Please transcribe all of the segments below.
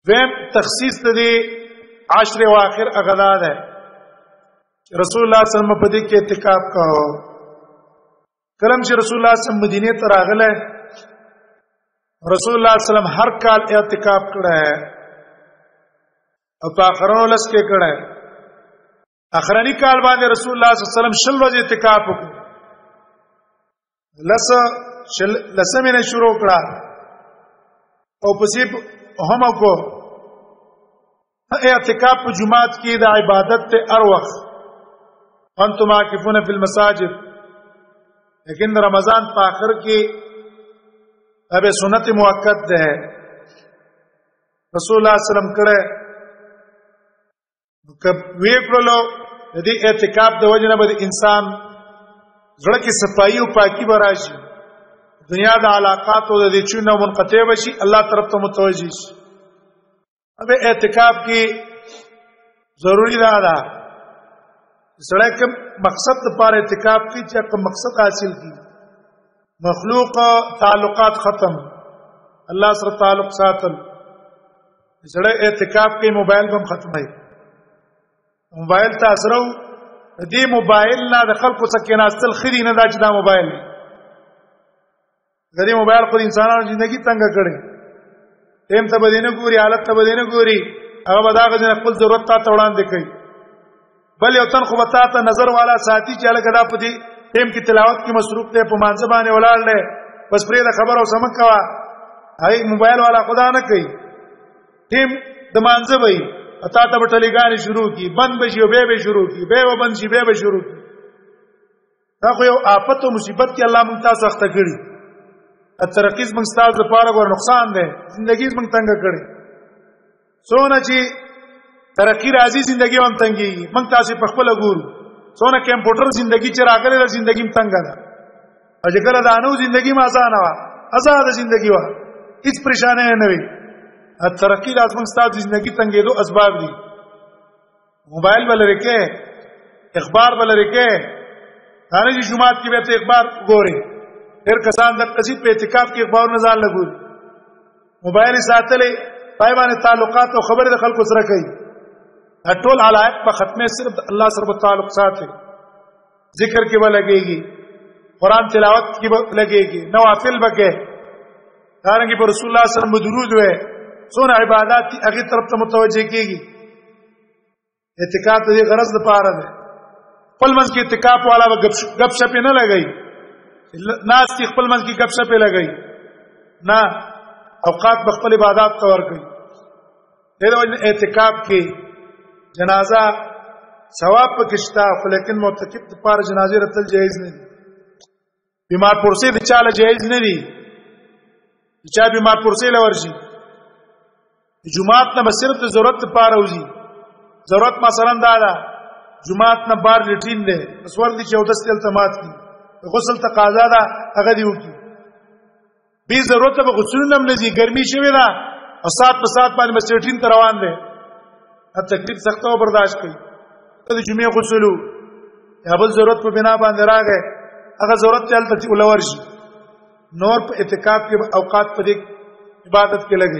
ویم تخصیص دې عشر اواخر اغدا ده رسول الله صلی الله علیه وسلم په دې کې اعتکاف کاوه. کلم چې رسول الله صلی الله علیه وسلم مدینه ته راغله رسول الله صلی الله علیه وسلم هر کال اعتکاف کړه ہے او په اخرونو لس کې کړه ہے. اخرنی کال باندې رسول الله صلی الله علیه وسلم شل ورځې اعتکاف وکړ. لسمه شروع کړه او پسې هم کو اعتکاف په جمعات کې د عبادت ته هر وخت انتم عاکفون فی المساجد، لیکن رمضان په اخر کې اب سنت موقت ده رسول الله صلی الله علیه وسلم کړه کب وی کړلو د دې اعتکاف د وجه نه به انسان زړه کې صفائی او پاکي براشي، دنیا د علاقات او د دې چونو منقطع بشي، الله طرف ته متوجي شي. اب اعتکاف کې ضروری ده سړی کوم مقصد لپاره اعتکاف کې چې کوم مقصد حاصل کی مخلوق تعلقات ختم الله سره تعلق ساتل. سړی اعتکاف کې موبایل هم ختمای، موبایل تاسو دې موبایل نه د خلکو څخه ناستل خري نه دا چې دا موبایل غری موبایل خو انسانانو ژوندۍ څنګه کړي تیم ته بدینه ګوري حالت ته بدینه ګوري هغه به دا غوښنه خپل ضرورت ته وړاندې کوي. بل یو تن خو بتا ته نظر والا ساتي چې لکه دا پدی تیم کی تلاوت کی مصروف ته په مانځ باندې ولاړ دی بس پرې د خبر او سمک کوا هاي موبایل والا خدا نه کوي تیم د مانځ وای اتا ته ټلیګانی شروع کی بند بشي او به شروع کی به بند شي به شروع کی دا خو یو آفت او مصیبت کې الله مونږ تاسو سخت کړی. الترقیز مونږ تاسو لپاره ګور نقصان دی، ژوندۍ مونږ څنګه کړی سونه چې ترقی راځي ژوندۍ هم تنګي مونږ تاسو په خپل ګورو سونه کمپیوټر ژوندۍ چې راغله ژوندۍ هم تنګه ده او چې کله دا نو ژوندۍ ما آسان وا آزاد ژوندۍ وا هیڅ پریشانه نه وي. الترقی لازم ستاسو ژوندۍ تنګېدو اسباب دي. موبایل ولرکه اخبار ولرکه هغه چې جمعات کې به ته اخبار ګوري ډېر کسان د قصید په اعتکاف کې اخبار نه ځان لګول موبایل ساتلې پای باندې تعلقات او خبره د خلکو سره کوي. ټول علایق په ختمه صرف الله سره تعلق ساتي، ذکر کې به لګيږي، قران تلاوت کې به لګيږي، نوافل به کې دارنګه پر رسول الله صلی الله علیه وسلم درود وې څونه عبادت هغه طرف ته متوجه کیږي. اعتکاف دې غرض لپاره ده. خپل منځ کې اعتکاف والا به غب شپ نه لګي، ناس کې خپل منځ کې غب شپ لګي نه، اوقات خپل عبادت ته ورګي. دغه اعتکاف کې جنازه ثواب پکشتا خو لیکن معتکف لپاره جنازه راتل جایز نه دي. بیمار پرسه د چاله جایز نه دي چې بیمار پرسه لورشي. جمعات نه صرف د ضرورت لپاره وځي، ضرورت مثلا دا ده جمعات نه بار لټین ده مسور دي 14 التمات کی غسل تقاضا ده هغه دی وکي به ضرورت به غسل نم نه دي ګرمي شوی ده او سات په سات باندې مسجدین ته روان ده تکلیف سخت او برداشت کوي د جمعې غسلو یا بل ضرورت په بنا باندې راغی هغه ضرورت چلته ولور شي نور په اعتکاف کې اوقات په دې عبادت کې لګي.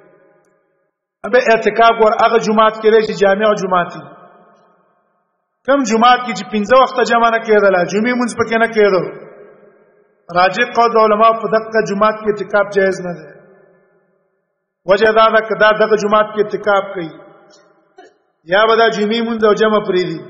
ابه اعتکاف ور هغه جمعات کې لري چې جامع جمعات کم جمعات کې چې 15 وخت جمع نه کېدل جمعې مونږ پکې نه کېدو راجح قول علماء په دغه جمعات کې اعتکاف جایز نه ده. وجه دا ده کدا دغه جمعات کې اعتکاف کوي یا ودا جمعې مونږ او جمع پری دي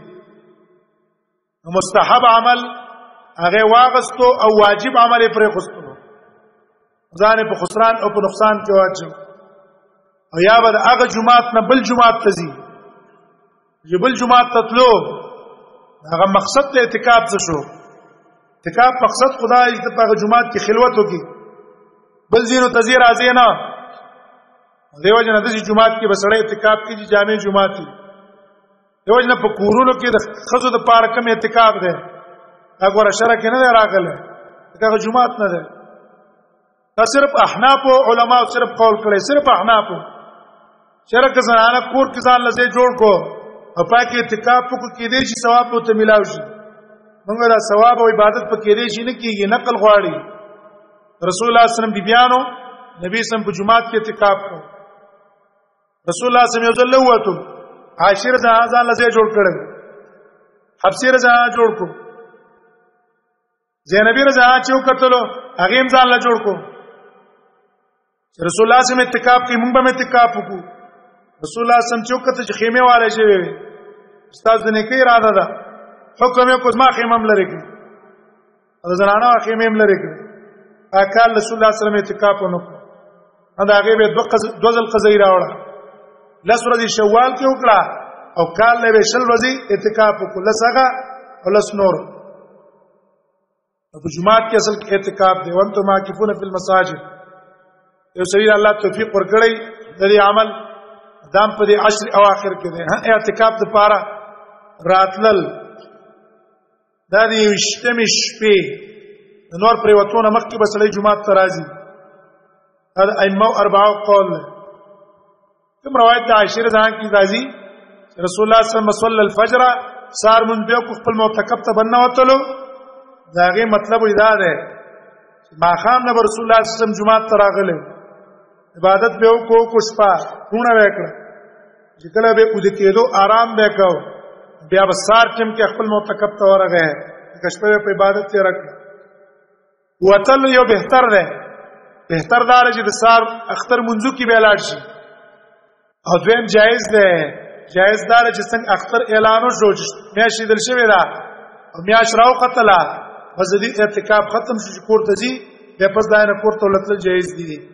مستحب عمل هغه واغستو او واجب عمل پرې خوستو ځان په خسران او په نقصان کې واجب او یا بد هغه جمعات نه بل جمعات تزي جبل جمعات تطلو هغه مقصد ته اعتکاف څه شو اعتکاف مقصد خدای دې په جمعات کې خلوت وکي بل زینو تزیر ازینا دیو جن د جمعات کې بسړې اعتکاف کې جامع جمعات دیو جن په کورونو کې د خزو د پاره کم اعتکاف ده هغه شرع کې نه راغله هغه جمعات نه ده. دا صرف احناف علماء صرف قول کړي صرف احناف شرک زنانه کور کې ځان لږه جوړ کو او پاکي اعتکاف کو کې دې شي ثواب ته ملاوي شي موږ دا ثواب او عبادت په کې دې شي نه کیږي نقل غواړي. رسول الله صلی الله علیه وسلم بیانو نبی سم په جمعات کې اعتکاف کو رسول الله صلی الله علیه وسلم وته عاشر ځان له جوړ کړل حبشي رضا جوړ کو زینبی رضا چې وکړلو هغه هم ځان له جوړ کو رسول الله صلی الله علیه وسلم اتکاب کوي موږ به اتکاب وکړو رسول الله صلی الله علیه وسلم چې وکړه چې خیمه والے شي استاد دې نه کوي اراده ده حکم یې کوم ما خیمه هم لري کړ دا زنانه خیمه هم لري کړ اکال رسول الله صلی الله علیه وسلم اتکاب ونکړ دا هغه به دوزل قضې راوړه لسره دي شوال کې وکړه او کال له شل ورځې اعتکاف وکړه لسغه ولس نور په جمعات کې اصل اعتکاف دی وانتو ماکفون فی المساجد یو سړي الله توفیق ورکړي د دې عمل دام په دې عشر اواخر کې دی اعتکاف د پاره راتلل د دې شتمش په نور پر وتونه مخکې بسړي جمعات ته راځي هذا ائمه اربعه قول کوم روایت د عائشہ رضی الله عنها راځي رسول الله صلی الله علیه وسلم الفجر سار من به خپل معتکف ته بنه وتلو داغه مطلب دا ده ما خام نه رسول الله صلی الله علیه وسلم جمعه ته راغله عبادت به کو شپه ونه وکړه چې کله به او د کېدو آرام وکاو بیا به سار ټیم کې خپل معتکف ته ورغه کښپه په عبادت کې راکړه وتل یو بهتر ده بهتر دار چې د سار اختر منځو کې به لاړ شي او دویم جایز ده جایز دار چې څنګه اختر اعلان وشو میاشي دل شوی دا او میاش راو قتل فزدي اعتکاف ختم شو کور ته ځي به پس داینه کور ته لتل جایز دي